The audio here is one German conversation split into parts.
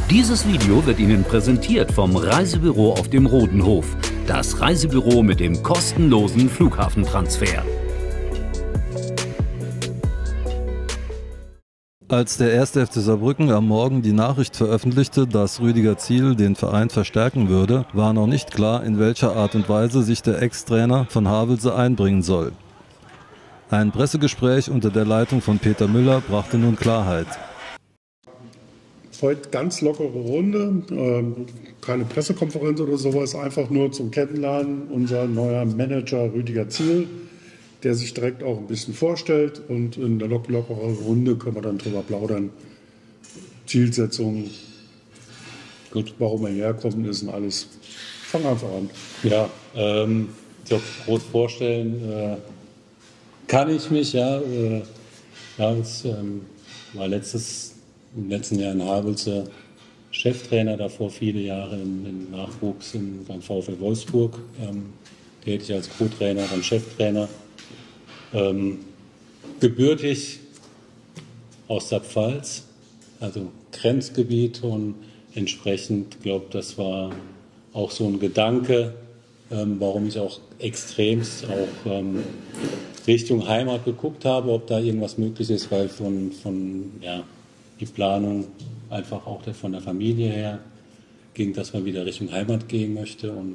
Dieses Video wird Ihnen präsentiert vom Reisebüro auf dem Rodenhof. Das Reisebüro mit dem kostenlosen Flughafentransfer. Als der 1. FC Saarbrücken am Morgen die Nachricht veröffentlichte, dass Rüdiger Ziel den Verein verstärken würde, war noch nicht klar, in welcher Art und Weise sich der Ex-Trainer von Havelse einbringen soll. Ein Pressegespräch unter der Leitung von Peter Müller brachte nun Klarheit. Heute ganz lockere Runde, keine Pressekonferenz oder sowas, einfach nur zum Kennenlernen. Unser neuer Manager Rüdiger Ziel, der sich direkt auch ein bisschen vorstellt, und in der lockeren Runde können wir dann drüber plaudern. Zielsetzung, gut, warum er herkommt ist und alles. Fang einfach an. Ja, so groß vorstellen kann ich mich, ja. Ich war im letzten Jahr in Havelse Cheftrainer, davor viele Jahre im Nachwuchs beim VfL Wolfsburg, tätig als Co-Trainer, dann Cheftrainer. Gebürtig aus der Pfalz, also Grenzgebiet, und entsprechend, glaube ich, das war auch so ein Gedanke, warum ich auch extremst auch Richtung Heimat geguckt habe, ob da irgendwas möglich ist, weil die Planung einfach auch von der Familie her ging, dass man wieder Richtung Heimat gehen möchte. Und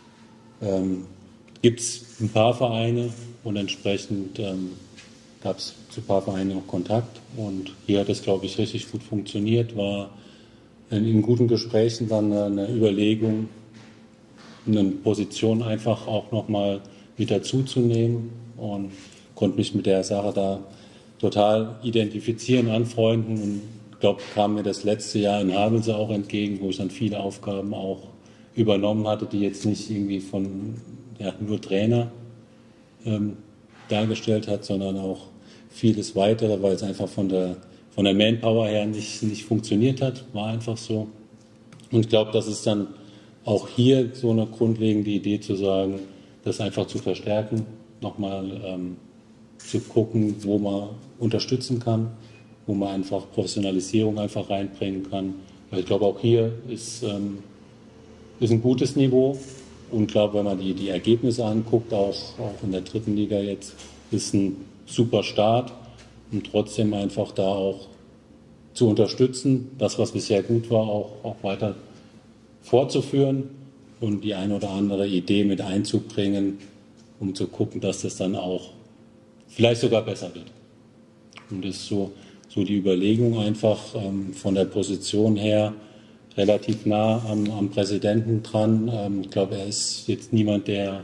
gibt es ein paar Vereine und entsprechend gab es zu ein paar Vereinen auch Kontakt. Und hier hat es, glaube ich, richtig gut funktioniert. War in guten Gesprächen dann eine Überlegung, eine Position einfach auch nochmal mit dazuzunehmen, und konnte mich mit der Sache da total identifizieren, anfreunden, und ich glaube, kam mir das letzte Jahr in Havelse auch entgegen, wo ich dann viele Aufgaben auch übernommen hatte, die jetzt nicht irgendwie von nur Trainer dargestellt hat, sondern auch vieles weitere, weil es einfach von der Manpower her nicht funktioniert hat, war einfach so. Und ich glaube, das ist dann auch hier so eine grundlegende Idee zu sagen, das einfach zu verstärken, nochmal zu gucken, wo man unterstützen kann, wo man einfach Professionalisierung einfach reinbringen kann. Weil ich glaube, auch hier ist ein gutes Niveau, und ich glaube, wenn man die Ergebnisse anguckt, auch in der dritten Liga jetzt, ist ein super Start, und trotzdem einfach da auch zu unterstützen, das, was bisher gut war, auch weiter fortzuführen und die eine oder andere Idee mit einzubringen, um zu gucken, dass das dann auch vielleicht sogar besser wird. Und das ist so die Überlegung einfach von der Position her relativ nah am Präsidenten dran. Ich glaube, er ist jetzt niemand, der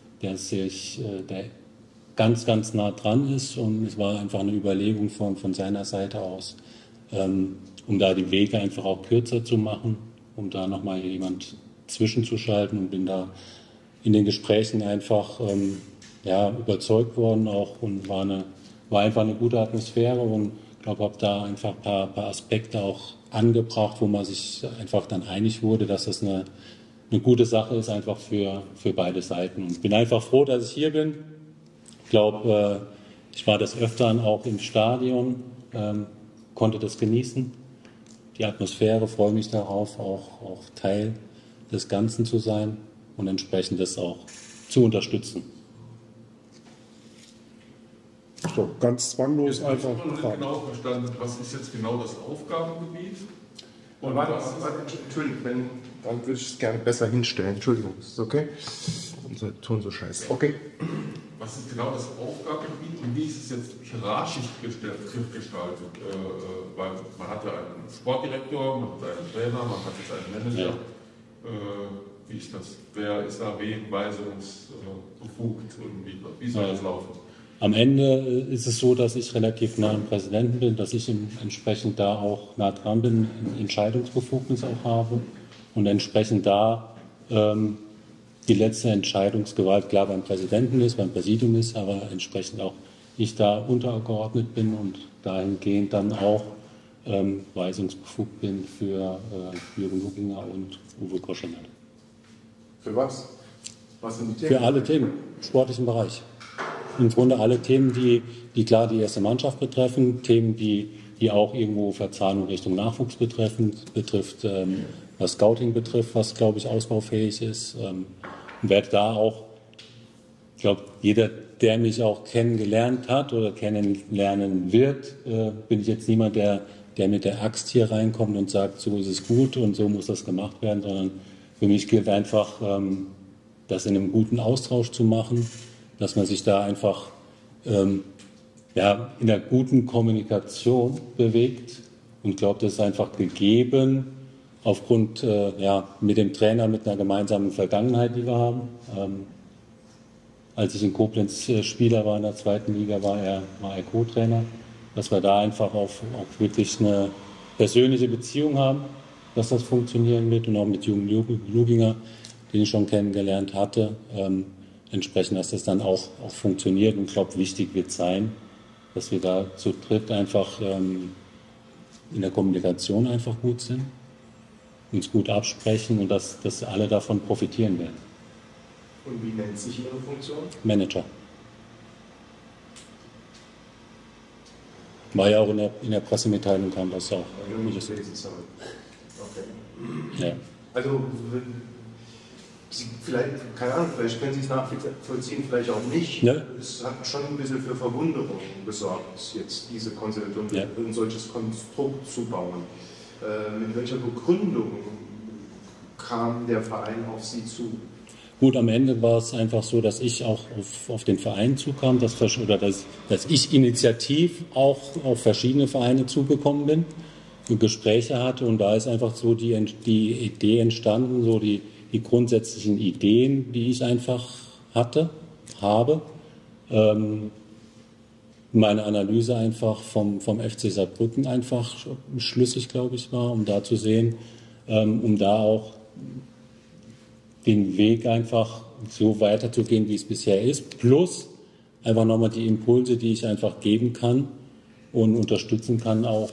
ganz, ganz nah dran ist, und es war einfach eine Überlegung von seiner Seite aus, um da die Wege einfach auch kürzer zu machen, um da nochmal jemand zwischenzuschalten, und bin da in den Gesprächen einfach überzeugt worden auch, und war einfach eine gute Atmosphäre, und ich glaube, habe da einfach ein paar Aspekte auch angebracht, wo man sich einfach dann einig wurde, dass das eine gute Sache ist, einfach für beide Seiten. Und bin einfach froh, dass ich hier bin. Ich glaube, ich war des Öfteren auch im Stadion, konnte das genießen. Die Atmosphäre, freue mich darauf, auch Teil des Ganzen zu sein und entsprechend das auch zu unterstützen. So, ganz zwanglos einfach. Ich habe nicht genau verstanden, was ist jetzt genau das Aufgabengebiet? Und Entschuldigung, dann würde ich es gerne besser hinstellen. Entschuldigung, ist das okay? Unser Ton so scheiße. Okay. Was ist genau das Aufgabengebiet und wie ist es jetzt hierarchisch gestaltet? Weil man hatte einen Sportdirektor, man hat einen Trainer, man hat jetzt einen Manager. Ja. Wie ist das? Wer ist da wem weisungsbefugt und wie soll das laufen? Am Ende ist es so, dass ich relativ nah am Präsidenten bin, dass ich entsprechend da auch nah dran bin, Entscheidungsbefugnis auch habe, und entsprechend da die letzte Entscheidungsgewalt klar beim Präsidenten ist, beim Präsidium ist, aber entsprechend auch ich da untergeordnet bin und dahingehend dann auch weisungsbefugt bin für Jürgen Luginger und Uwe Koschemann. Für was? Was sind die Themen? Für alle Themen, im sportlichen Bereich. Im Grunde alle Themen, die klar die erste Mannschaft betreffen, Themen, die die auch irgendwo Verzahnung Richtung Nachwuchs betrifft, was Scouting betrifft, was, glaube ich, ausbaufähig ist. Und werde da auch, ich glaube, jeder, der mich auch kennengelernt hat oder kennenlernen wird, bin ich jetzt niemand, der mit der Axt hier reinkommt und sagt, so ist es gut und so muss das gemacht werden, sondern für mich gilt einfach, das in einem guten Austausch zu machen, dass man sich da einfach in einer guten Kommunikation bewegt. Und ich glaube, das ist einfach gegeben aufgrund mit dem Trainer, mit einer gemeinsamen Vergangenheit, die wir haben. Als ich in Koblenz Spieler war in der 2. Liga, war er Co-Trainer, dass wir da einfach auch wirklich eine persönliche Beziehung haben, dass das funktionieren wird und auch mit jungen Luginger, den ich schon kennengelernt hatte, entsprechend, dass das dann auch funktioniert. Und ich glaube, wichtig wird sein, dass wir da zu dritt einfach in der Kommunikation einfach gut sind, uns gut absprechen und dass alle davon profitieren werden. Und wie nennt sich Ihre Funktion? Manager. War ja auch in der Pressemitteilung, kam das auch. Okay. Ja. Also, vielleicht, keine Ahnung, vielleicht können Sie es nachvollziehen, vielleicht auch nicht. Ja. Es hat schon ein bisschen für Verwunderung gesorgt, jetzt diese Konstellation, ein solches Konstrukt zu bauen. Mit welcher Begründung kam der Verein auf Sie zu? Gut, am Ende war es einfach so, dass ich auch auf den Verein zukam, dass ich initiativ auch auf verschiedene Vereine zugekommen bin, Gespräche hatte und da ist einfach so die Idee entstanden, so die grundsätzlichen Ideen, die ich einfach habe. Meine Analyse einfach vom FC Saarbrücken einfach schlüssig, glaube ich, war, um da zu sehen, um da auch den Weg einfach so weiterzugehen, wie es bisher ist, plus einfach nochmal die Impulse, die ich einfach geben kann und unterstützen kann, auch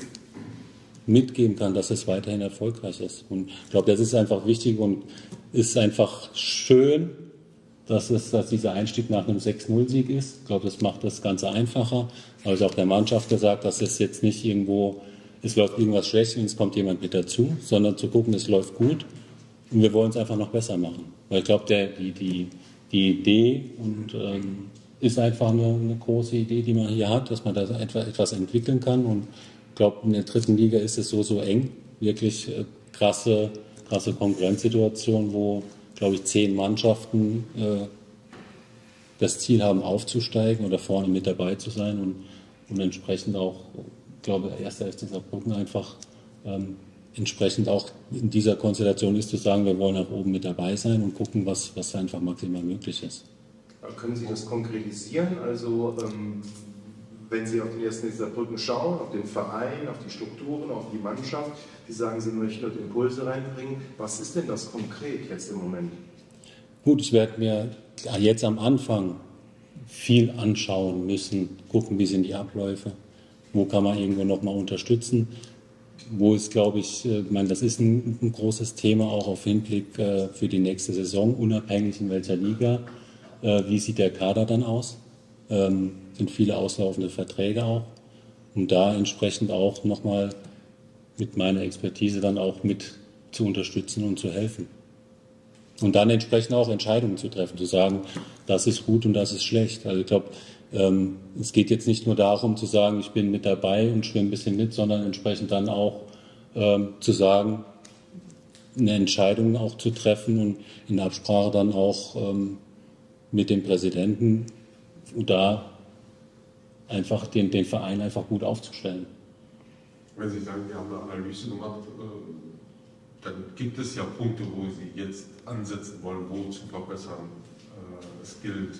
mitgeben kann, dass es weiterhin erfolgreich ist. Und ich glaube, das ist einfach wichtig und ist einfach schön, dass dieser Einstieg nach einem 6-0-Sieg ist. Ich glaube, das macht das Ganze einfacher. Aber ich habe auch der Mannschaft gesagt, dass es jetzt nicht irgendwo, es läuft irgendwas schlecht und es kommt jemand mit dazu, sondern zu gucken, es läuft gut. Und wir wollen es einfach noch besser machen. Weil ich glaube, die Idee ist einfach eine große Idee, die man hier hat, dass man da etwas entwickeln kann. Und ich glaube, in der 3. Liga ist es so eng. Wirklich krasse Konkurrenzsituation, wo, glaube ich, 10 Mannschaften das Ziel haben, aufzusteigen oder vorne mit dabei zu sein. Und entsprechend auch, ich glaube, der 1. FC Saarbrücken einfach entsprechend auch in dieser Konstellation ist, zu sagen, wir wollen nach oben mit dabei sein und gucken, was einfach maximal möglich ist. Können Sie das konkretisieren? Also, wenn Sie auf den 1. FC Saarbrücken schauen, auf den Verein, auf die Strukturen, auf die Mannschaft, die sagen, Sie möchten dort Impulse reinbringen. Was ist denn das konkret jetzt im Moment? Gut, ich werde mir jetzt am Anfang viel anschauen müssen, gucken, wie sind die Abläufe, wo kann man irgendwo nochmal unterstützen. Wo ist, glaube ich, das ist ein großes Thema auch auf Hinblick für die nächste Saison, unabhängig in welcher Liga. Wie sieht der Kader dann aus? Sind viele auslaufende Verträge auch. Und da entsprechend auch nochmal mit meiner Expertise dann auch mit zu unterstützen und zu helfen. Und dann entsprechend auch Entscheidungen zu treffen, zu sagen, das ist gut und das ist schlecht. Also ich glaube, es geht jetzt nicht nur darum zu sagen, ich bin mit dabei und schwimme ein bisschen mit, sondern entsprechend dann auch zu sagen, eine Entscheidung auch zu treffen und in Absprache dann auch mit dem Präsidenten und da einfach den Verein einfach gut aufzustellen. Wenn Sie sagen, wir haben eine Analyse gemacht, dann gibt es ja Punkte, wo Sie jetzt ansetzen wollen, wo zu verbessern es gilt.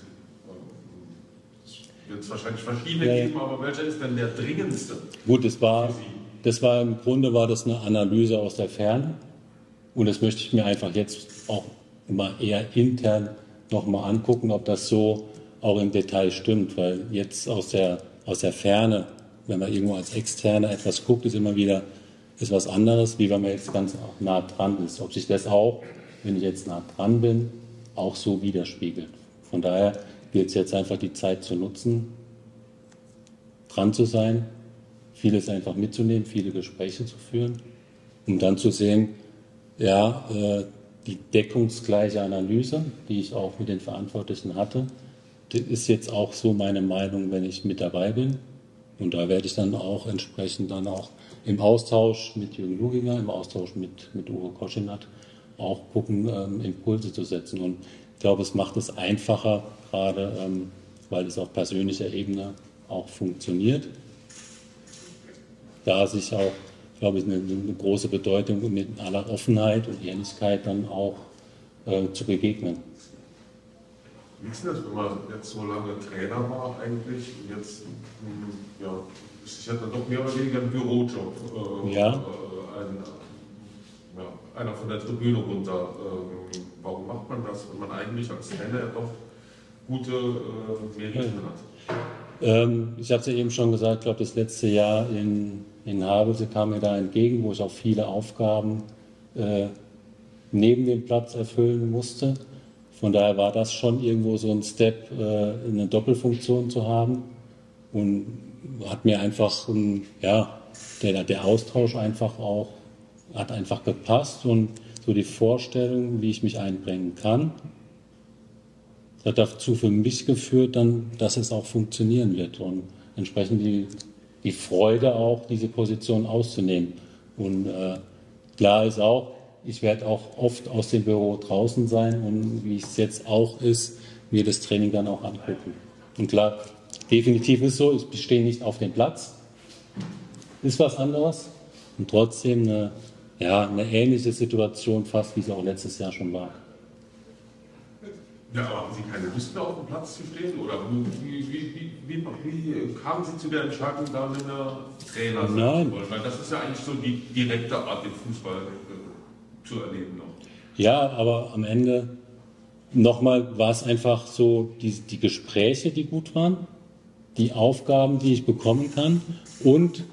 Wird es wahrscheinlich verschiedene geben, aber welcher ist denn der dringendste? Gut, das war im Grunde eine Analyse aus der Ferne und das möchte ich mir einfach jetzt auch immer eher intern nochmal angucken, ob das so auch im Detail stimmt, weil jetzt aus der Ferne, wenn man irgendwo als Externer etwas guckt, ist immer wieder was anderes, wie wenn man jetzt ganz nah dran ist. Ob sich das auch, wenn ich jetzt nah dran bin, auch so widerspiegelt. Von daher gilt es jetzt einfach, die Zeit zu nutzen, dran zu sein vieles einfach mitzunehmen, viele Gespräche zu führen, um dann zu sehen, ja, die deckungsgleiche Analyse, die ich auch mit den Verantwortlichen hatte, das ist jetzt auch so meine Meinung, wenn ich mit dabei bin. Und da werde ich dann auch entsprechend dann auch im Austausch mit Jürgen Luginger, im Austausch mit Uwe Koschinat auch gucken, Impulse zu setzen. Und ich glaube, es macht es einfacher, gerade weil es auf persönlicher Ebene auch funktioniert. Da sich auch, glaube ich, eine große Bedeutung mit aller Offenheit und Ehrlichkeit dann auch zu begegnen. Wie ist das, wenn man jetzt so lange Trainer war eigentlich und jetzt ja, ist ja dann doch mehr oder weniger ein Bürojob? Einer von der Tribüne runter. Warum macht man das, wenn man eigentlich als Trainer ja doch gute Meriten hat? Ich habe es ja eben schon gesagt, ich glaube, das letzte Jahr in Havelse kam mir da entgegen, wo ich auch viele Aufgaben neben dem Platz erfüllen musste. Von daher war das schon irgendwo so ein Step, eine Doppelfunktion zu haben und hat mir einfach, ja, der Austausch einfach auch, hat einfach gepasst und so die Vorstellung, wie ich mich einbringen kann, das hat dazu für mich geführt, dann, dass es auch funktionieren wird und entsprechend die Freude auch, diese Position auszunehmen. Und klar ist auch, ich werde auch oft aus dem Büro draußen sein und wie es jetzt auch ist, mir das Training dann auch angucken. Und klar, definitiv ist so, ich stehe nicht auf dem Platz, ist was anderes und trotzdem eine ähnliche Situation fast, wie es auch letztes Jahr schon war. Ja, aber haben Sie keine Lust mehr auf dem Platz zu stehen? Oder wie kamen Sie zu der Entscheidung, da mit einer Trainer sein zu wollen? Weil das ist ja eigentlich so die direkte Art, den Fußball zu erleben noch. Ja, aber am Ende nochmal war es einfach so, die Gespräche, die gut waren, die Aufgaben, die ich bekommen kann und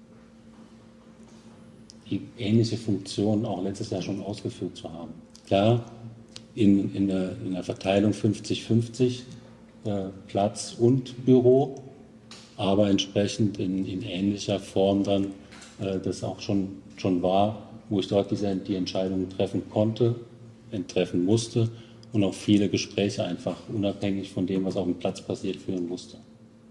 die ähnliche Funktion auch letztes Jahr schon ausgeführt zu haben. Klar, in der Verteilung 50-50 Platz und Büro, aber entsprechend in ähnlicher Form dann das auch schon war, wo ich dort die Entscheidungen treffen konnte, treffen musste und auch viele Gespräche einfach unabhängig von dem, was auf dem Platz passiert, führen musste.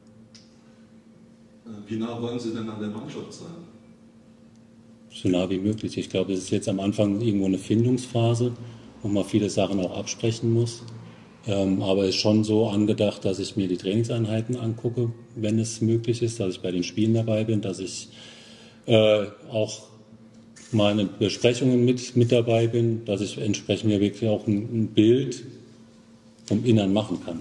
Wie nah wollen Sie denn an der Mannschaft sein? So nah wie möglich. Ich glaube, es ist jetzt am Anfang irgendwo eine Findungsphase, wo man viele Sachen auch absprechen muss. Aber es ist schon so angedacht, dass ich mir die Trainingseinheiten angucke, wenn es möglich ist, dass ich bei den Spielen dabei bin, dass ich auch meine Besprechungen mit dabei bin, dass ich entsprechend mir wirklich auch ein Bild vom Innern machen kann.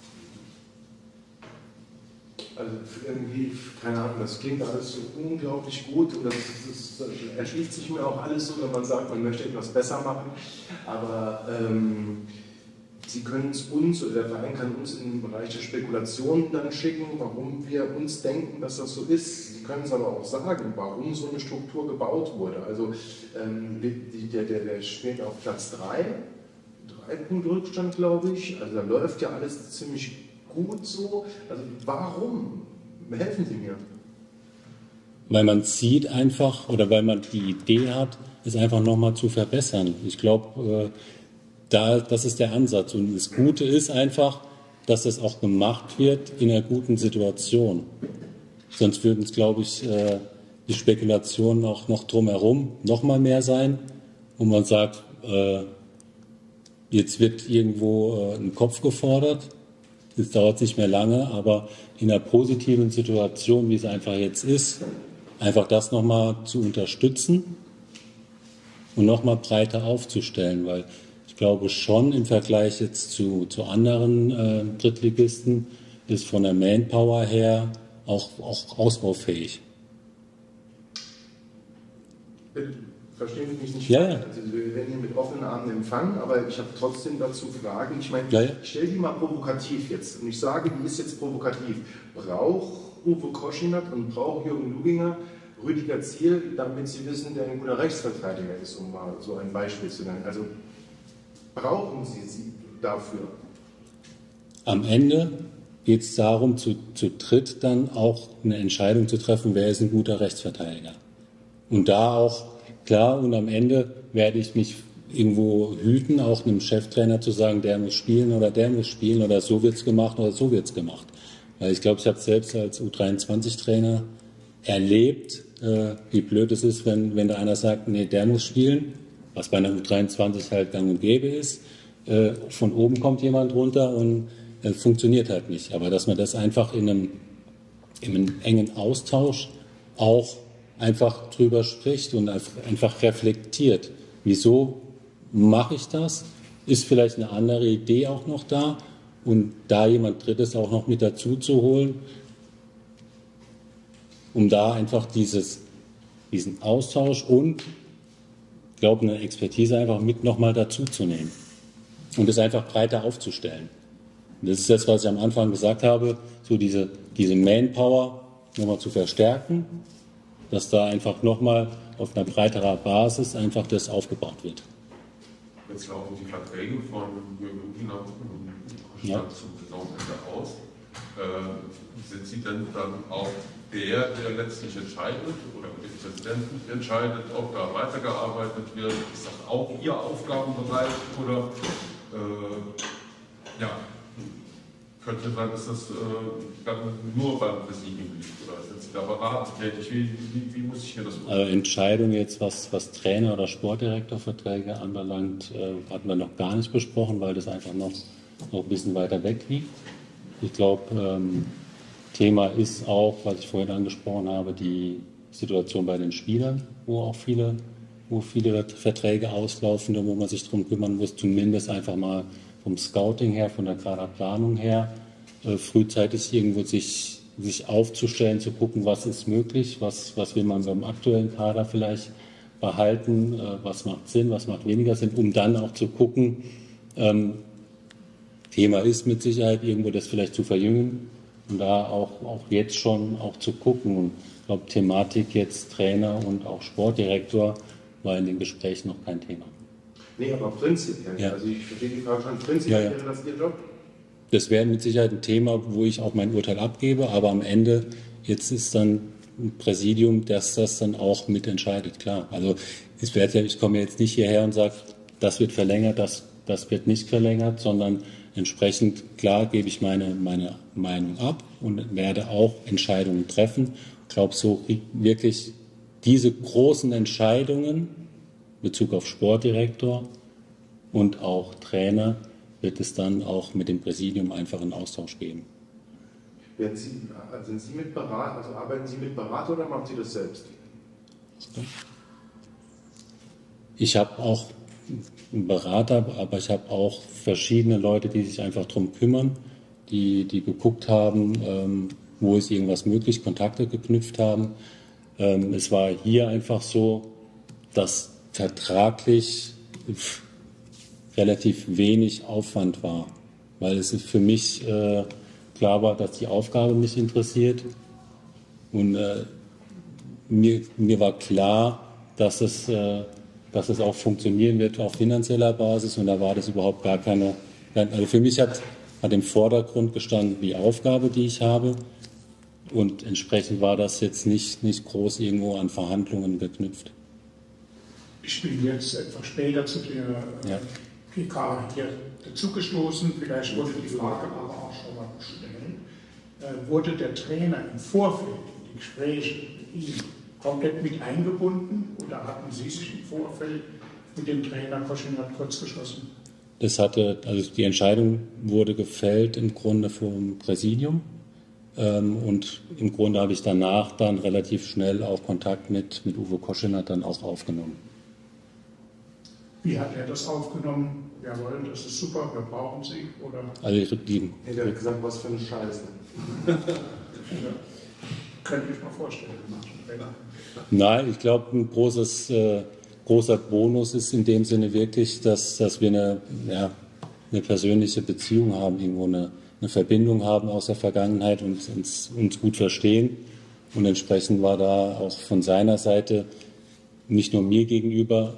Also irgendwie, keine Ahnung, das klingt alles so unglaublich gut und das erschließt sich mir auch alles so, wenn man sagt, man möchte etwas besser machen, aber Sie können es uns, oder der Verein kann uns in den Bereich der Spekulationen dann schicken, warum wir uns denken, dass das so ist. Sie können es aber auch sagen, warum so eine Struktur gebaut wurde. Also der spielt auf Platz 3 Punkte Rückstand, glaube ich. Also da läuft ja alles ziemlich gut so. Also warum? Helfen Sie mir. Weil man sieht einfach, oder weil man die Idee hat, es einfach nochmal zu verbessern. Ich glaube, das ist der Ansatz. Und das Gute ist einfach, dass das auch gemacht wird in einer guten Situation. Sonst würden es, glaube ich, die Spekulationen auch noch drumherum noch mal mehr sein, wo man sagt, jetzt wird irgendwo ein Kopf gefordert, es dauert nicht mehr lange, aber in einer positiven Situation, wie es einfach jetzt ist, einfach das noch mal zu unterstützen und noch mal breiter aufzustellen, weil ich glaube schon im Vergleich jetzt zu anderen Drittligisten ist von der Manpower her auch ausbaufähig. Verstehen Sie mich nicht? Ja. Also wir werden hier mit offenen Armen empfangen, aber ich habe trotzdem dazu Fragen. Ich meine, ich stelle die mal provokativ jetzt. Und ich sage, die ist jetzt provokativ. Braucht Uwe Koschinat und braucht Jürgen Luginger Rüdiger Ziel, damit sie wissen, wer ein guter Rechtsverteidiger ist, um mal so ein Beispiel zu nennen? Also brauchen Sie sie dafür? Am Ende geht es darum, zu dritt dann auch eine Entscheidung zu treffen, wer ist ein guter Rechtsverteidiger. Und da auch, klar, und am Ende werde ich mich irgendwo hüten, auch einem Cheftrainer zu sagen, der muss spielen oder so wird's gemacht oder so wird's gemacht. Weil ich glaube, ich habe selbst als U23-Trainer erlebt, wie blöd es ist, wenn da einer sagt, nee, der muss spielen, was bei einer U23 halt gang und gäbe ist. Von oben kommt jemand runter und funktioniert halt nicht. Aber dass man das einfach in einem engen Austausch auch einfach drüber spricht und einfach reflektiert. Wieso mache ich das? Ist vielleicht eine andere Idee auch noch da? Und da jemand Drittes auch noch mit dazu zu holen, um da einfach diesen Austausch und, ich glaube, eine Expertise einfach mit nochmal dazu zu nehmen und es einfach breiter aufzustellen. Und das ist das, was ich am Anfang gesagt habe, so diese Manpower nochmal zu verstärken, dass da einfach nochmal auf einer breiterer Basis einfach das aufgebaut wird. Jetzt laufen die Verträge von Jürgen Hühner zum Saisonende aus. Sind Sie denn dann auch der letztlich entscheidet oder mit dem Präsidenten entscheidet, ob da weitergearbeitet wird? Ist das auch Ihr Aufgabenbereich oder könnte sein, dass das dann nur beim Präsidium liegt oder sind Sie da beratend tätig? Wie muss ich mir das vorstellen? Also Entscheidungen jetzt, was Trainer- oder Sportdirektorverträge anbelangt, hatten wir noch gar nicht besprochen, weil das einfach noch ein bisschen weiter weg liegt. Ich glaube, Thema ist auch, was ich vorhin angesprochen habe, die Situation bei den Spielern, wo viele Verträge auslaufen, wo man sich darum kümmern muss, zumindest einfach mal vom Scouting her, von der Kaderplanung her, frühzeitig irgendwo sich aufzustellen, zu gucken, was ist möglich, was will man beim aktuellen Kader vielleicht behalten, was macht Sinn, was macht weniger Sinn, um dann auch zu gucken, Thema ist mit Sicherheit irgendwo das vielleicht zu verjüngen und da auch jetzt schon auch zu gucken. Und ich glaube, Thematik jetzt Trainer und auch Sportdirektor war in den Gesprächen noch kein Thema. Nee, aber prinzipiell. Ja. Also ich verstehe die Frage schon. Prinzipiell wäre das Ihr Job? Das wäre mit Sicherheit ein Thema, wo ich auch mein Urteil abgebe, aber am Ende, jetzt ist dann ein Präsidium, das dann auch mitentscheidet, klar. Also ich komme jetzt nicht hierher und sage, das wird verlängert, das wird nicht verlängert, sondern entsprechend, klar, gebe ich meine Meinung ab und werde auch Entscheidungen treffen. Ich glaube, so wirklich diese großen Entscheidungen in Bezug auf Sportdirektor und auch Trainer wird es dann auch mit dem Präsidium einfach einen Austausch geben. Sind Sie mit Berater, also arbeiten Sie mit Berater oder machen Sie das selbst? Ich habe auch einen Berater, aber ich habe auch verschiedene Leute, die sich einfach darum kümmern, die geguckt haben, wo ist irgendwas möglich, Kontakte geknüpft haben. Es war hier einfach so, dass vertraglich relativ wenig Aufwand war, weil es für mich klar war, dass die Aufgabe mich interessiert und mir war klar, dass es auch funktionieren wird auf finanzieller Basis und da war das überhaupt gar keine, also für mich hat im Vordergrund gestanden die Aufgabe, die ich habe und entsprechend war das jetzt nicht groß irgendwo an Verhandlungen geknüpft. Ich bin jetzt etwas später zu der PK hier dazugestoßen, vielleicht wurde die Frage aber auch schon mal gestellt. Wurde der Trainer im Vorfeld in die Gespräche mit ihm komplett mit eingebunden oder hatten Sie sich im Vorfeld mit dem Trainer Koschinat kurz geschlossen? Also die Entscheidung wurde gefällt im Grunde vom Präsidium und im Grunde habe ich danach dann relativ schnell auch Kontakt mit Uwe Koschinat dann auch aufgenommen. Wie hat er das aufgenommen? Jawohl, das ist super, wir brauchen Sie, oder? Er hat gesagt, was für eine Scheiße. Könnte ich mir vorstellen. Nein, ich glaube, ein großer Bonus ist in dem Sinne wirklich, dass wir eine persönliche Beziehung haben, irgendwo eine Verbindung haben aus der Vergangenheit und uns gut verstehen. Und entsprechend war da auch von seiner Seite nicht nur mir gegenüber,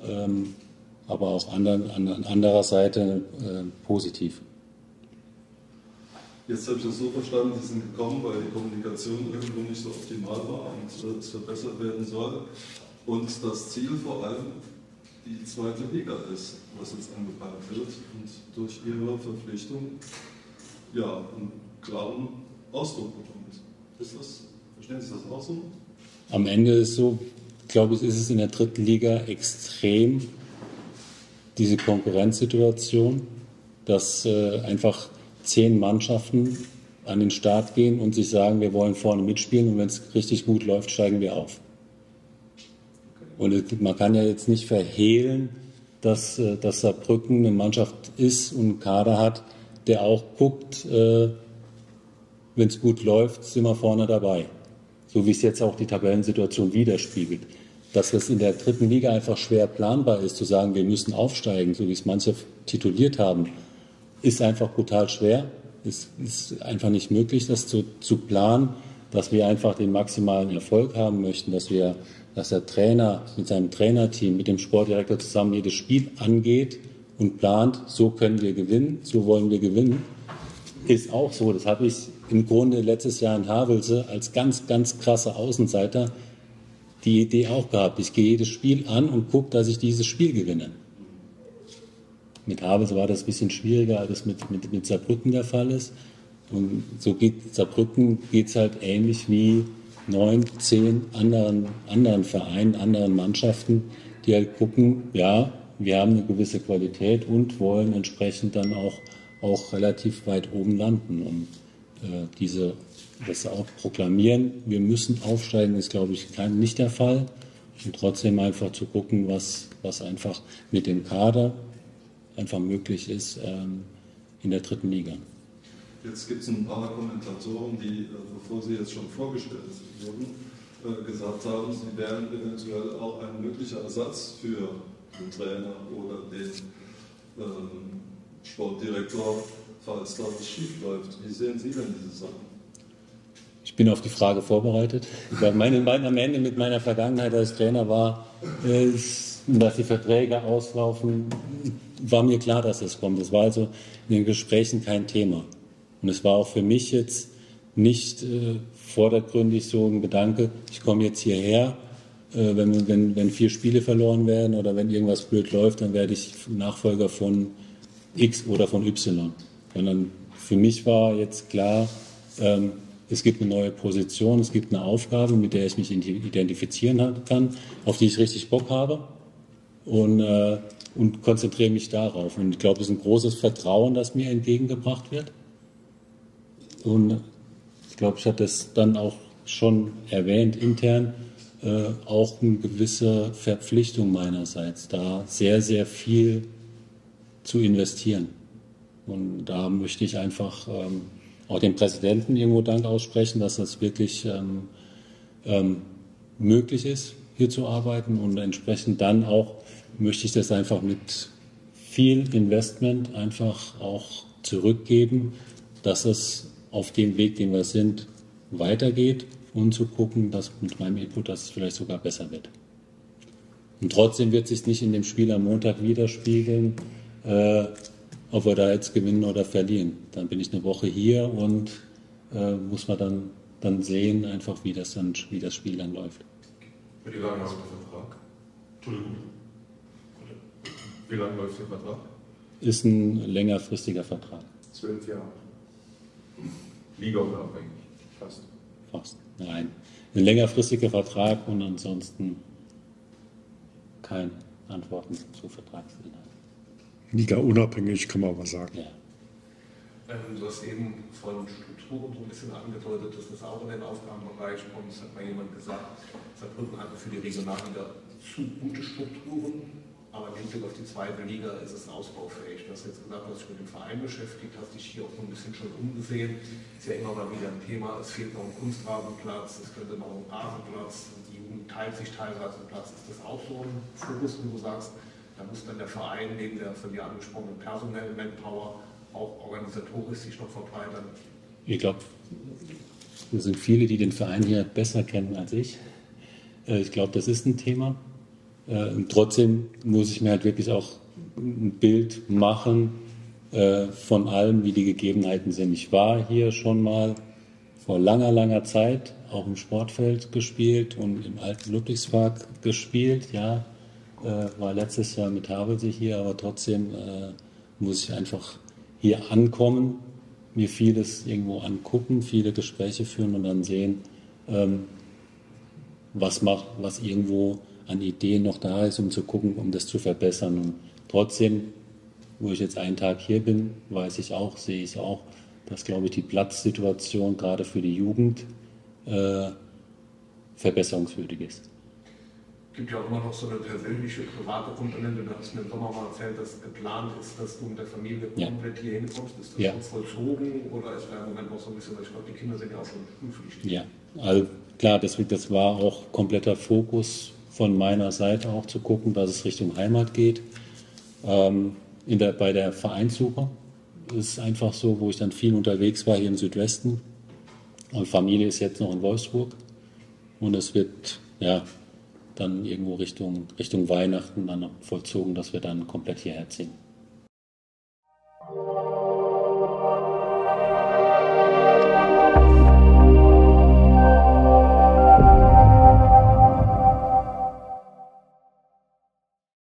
aber auch an anderer Seite positiv. Jetzt habe ich das so verstanden, Sie sind gekommen, weil die Kommunikation irgendwo nicht so optimal war und es verbessert werden soll. Und das Ziel vor allem die zweite Liga ist, was jetzt angepeilt wird und durch Ihre Verpflichtung einen klaren Ausdruck bekommt. Verstehen Sie das auch so? Am Ende ist so, glaube ich, ist es in der dritten Liga extrem, diese Konkurrenzsituation, dass einfach 10 Mannschaften an den Start gehen und sich sagen, wir wollen vorne mitspielen und wenn es richtig gut läuft, steigen wir auf. Und man kann ja jetzt nicht verhehlen, dass Saarbrücken eine Mannschaft ist und einen Kader hat, der auch guckt, wenn es gut läuft, sind wir vorne dabei. So wie es jetzt auch die Tabellensituation widerspiegelt. Dass das in der dritten Liga einfach schwer planbar ist, zu sagen, wir müssen aufsteigen, so wie es manche tituliert haben, ist einfach brutal schwer. Es ist einfach nicht möglich, das zu planen, dass wir einfach den maximalen Erfolg haben möchten, dass der Trainer mit seinem Trainerteam, mit dem Sportdirektor zusammen jedes Spiel angeht und plant, so können wir gewinnen, so wollen wir gewinnen, ist auch so. Das habe ich im Grunde letztes Jahr in Havelse als ganz, ganz krasser Außenseiter die Idee auch gehabt. Ich gehe jedes Spiel an und gucke, dass ich dieses Spiel gewinne. Mit Havelse war das ein bisschen schwieriger, als das mit Saarbrücken der Fall ist. Und so geht Saarbrücken geht's halt ähnlich wie 9, 10 anderen Vereinen, anderen Mannschaften, die halt gucken, ja, wir haben eine gewisse Qualität und wollen entsprechend dann auch relativ weit oben landen. Und das auch proklamieren, wir müssen aufsteigen, ist, glaube ich, nicht der Fall. Und trotzdem einfach zu gucken, was einfach mit dem Kader einfach möglich ist in der dritten Liga. Jetzt gibt es ein paar Kommentatoren, die, bevor sie jetzt schon vorgestellt wurden, gesagt haben, sie wären eventuell auch ein möglicher Ersatz für den Trainer oder den Sportdirektor, falls da was schief läuft. Wie sehen Sie denn diese Sachen? Ich bin auf die Frage vorbereitet. Am Ende mit meiner Vergangenheit als Trainer war, dass die Verträge auslaufen, war mir klar, dass das kommt. Das war also in den Gesprächen kein Thema. Und es war auch für mich jetzt nicht vordergründig so ein Gedanke, ich komme jetzt hierher, wenn 4 Spiele verloren werden oder wenn irgendwas blöd läuft, dann werde ich Nachfolger von X oder von Y. Sondern für mich war jetzt klar, es gibt eine neue Position, es gibt eine Aufgabe, mit der ich mich identifizieren kann, auf die ich richtig Bock habe und konzentriere mich darauf. Und ich glaube, es ist ein großes Vertrauen, das mir entgegengebracht wird. Und ich glaube, ich hatte es dann auch schon erwähnt intern, auch eine gewisse Verpflichtung meinerseits, da sehr, sehr viel zu investieren. Und da möchte ich einfach auch dem Präsidenten irgendwo Dank aussprechen, dass das wirklich möglich ist, hier zu arbeiten. Und entsprechend dann auch möchte ich das einfach mit viel Investment einfach auch zurückgeben, dass es auf dem Weg, den wir sind, weitergeht und zu gucken, dass mit meinem Input, dass es vielleicht sogar besser wird. Und trotzdem wird es sich nicht in dem Spiel am Montag widerspiegeln, ob wir da jetzt gewinnen oder verlieren. Dann bin ich eine Woche hier und muss man dann sehen, einfach wie das Spiel dann läuft. Wie lange hast du den Vertrag? Entschuldigung. Wie lange läuft der Vertrag? Ist ein längerfristiger Vertrag. 12 Jahre. Liga unabhängig? Fast. Nein. Ein längerfristiger Vertrag und ansonsten keine Antworten zu Vertragsinhalten. Liga unabhängig, kann man aber sagen. Ja. Du hast eben von Strukturen so ein bisschen angedeutet, dass das auch in den Aufgabenbereich kommt. Es hat mal jemand gesagt, Saarbrücken hatte für die Regionalliga zu gute Strukturen, aber im Hinblick auf die zweite Liga ist es ausbaufähig. Du hast jetzt gesagt, du hast dich mit dem Verein beschäftigt, hast dich hier auch so ein bisschen schon umgesehen. Ist ja immer mal wieder ein Thema, es fehlt noch ein Kunstrasenplatz, es könnte noch ein Rasenplatz, die Jugend teilt sich teilweise einen Platz. Ist das auch so ein Fokus, wo du sagst, da muss dann der Verein neben der von dir angesprochenen personellen Manpower auch organisatorisch sich noch verbreitern? Ich glaube, es sind viele, die den Verein hier besser kennen als ich. Ich glaube, das ist ein Thema. Und trotzdem muss ich mir halt wirklich auch ein Bild machen, von allem, wie die Gegebenheiten sind. Ich war hier schon mal vor langer, langer Zeit auch im Sportfeld gespielt und im alten Ludwigspark gespielt, ja. War letztes Jahr mit Havelse hier, aber trotzdem muss ich einfach hier ankommen, mir vieles irgendwo angucken, viele Gespräche führen und dann sehen, was irgendwo an Ideen noch da ist, um zu gucken, um das zu verbessern. Und trotzdem, wo ich jetzt einen Tag hier bin, sehe ich auch, dass, glaube ich, die Platzsituation gerade für die Jugend verbesserungswürdig ist. Es gibt ja auch immer noch so eine persönliche, private Komponente. Du hast mir im Sommer mal erzählt, dass geplant ist, dass du mit der Familie komplett hier hinkommst. Ist das schon vollzogen oder ist da im Moment noch so ein bisschen, weil ich glaube, die Kinder sind ja auch schon schulpflichtig? Ja, also klar, das war auch kompletter Fokus von meiner Seite auch zu gucken, dass es Richtung Heimat geht. Bei der Vereinssuche ist es einfach so, wo ich dann viel unterwegs war hier im Südwesten. Und Familie ist jetzt noch in Wolfsburg. Und es wird dann irgendwo Richtung Weihnachten dann vollzogen, dass wir dann komplett hierher ziehen.